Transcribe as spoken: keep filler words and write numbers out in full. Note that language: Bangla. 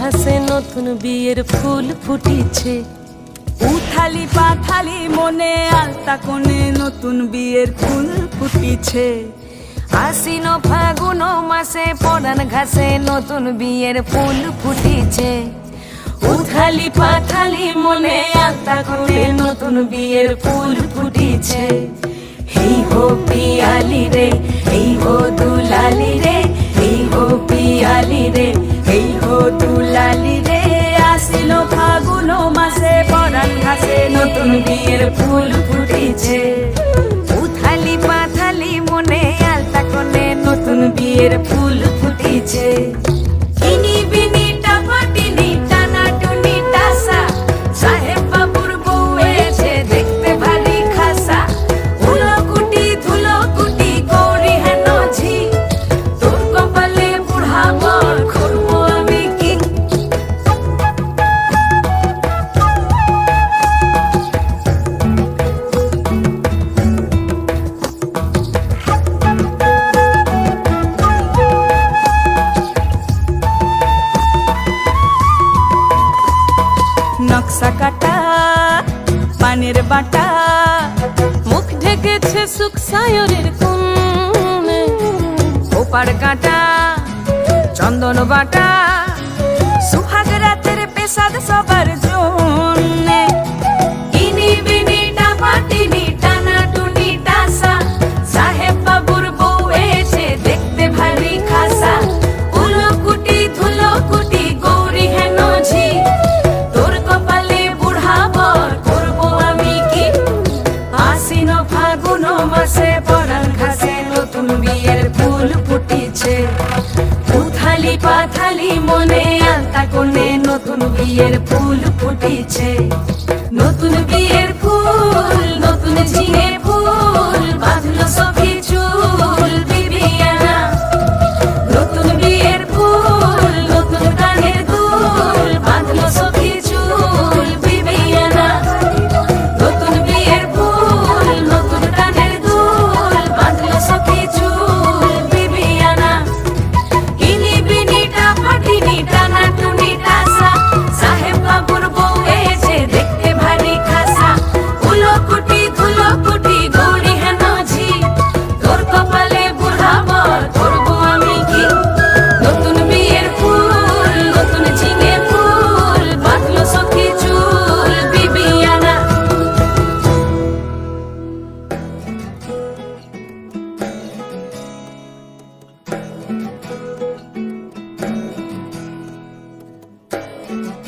ঘাসে নতুন বিয়ের ফুল ফুটিছে। উথালি পাথালি মনে আলতা কোণে নতুন বিয়ের ফুল ফুটিছে। আশ্বিন ফাগুন মাসে পরান ঘাসে নতুন বিয়ের ফুল ফুটিছে। উথালি পাথালি মনে আলতা কোণে নতুন বিয়ের ফুল ফুটিছে। হেই হো পিয়ালি রে, হেই হো দুলালি রে, হেই হো পিয়ালি রে, হেই হো দুলালি রে। আশ্বিন ফাগুন মাসে পরান ঘাসে নতুন বিয়ের ফুল ফুটিছে। উথালি পাথালি মনে আলতা কোণে নতুন বিয়ের ফুল ফুটিছে। ইনি বিনি টাপাটিনি টানা টুনি টাসা, সাহেব বাবুর বউ এসে দেখতে ভারী খাসা। ধুলো কুটি ধুলো কুটি গৌরী হেন ঝি, তোর কপালে বুড়া বর করবো আমি কি। নকশা কাটা পানের বাটা, মুখ ঢেকেছে সুখ সায়রের কোণে। ওপার কাটা চন্দন বাটা, সুহাগ রাতের পেশাদ সবার জন্যে। ইনি বিনি টাপাটিনি টানা টুনি টাসা, সাহেব বাবুর বউ এসে দেখতে ভারী খাসা। উলো কুটি ধুলো কুটি গৌরী হেন ঝি, তোর কপালে বুড়া বর করবো আমি কি। আশ্বিন ফাগুন মাসে পরান ঘাসে নতুন বিয়ের ফুল ফুটিছে। উথালি পাথালি মনে আলতা কোণে নতুন বিয়ের ফুল ফুটিছে। নতুন বিয়ের ফুল নতুন ঝিঙে ফুল, বাঁধলো সখী চুল বিবিয়ানা। নতুন বিয়ের ফুল নতুন কানের দুল, বাঁধলো সখী চুল বিবিয়ানা। নতুন বিয়ের ফুল নতুন কানের দুল, বাঁধলো সখী চুল বিবিয়ানা। ইনি বিনি টাপাটিনি টানা টুনি টাসা, সাহেব বাবুর বউ এসে দেখতে ভারী খাসা। উলো কুটি ধুলো কুটি গৌরী হেন ঝি, তোর কপালে বুড়া বর করবো আমি কি। নতুন বিয়ের ফুল নতুন ঝিঙে ফুল, বাঁধলো সখী চুল বিবিয়ানা। Thank you.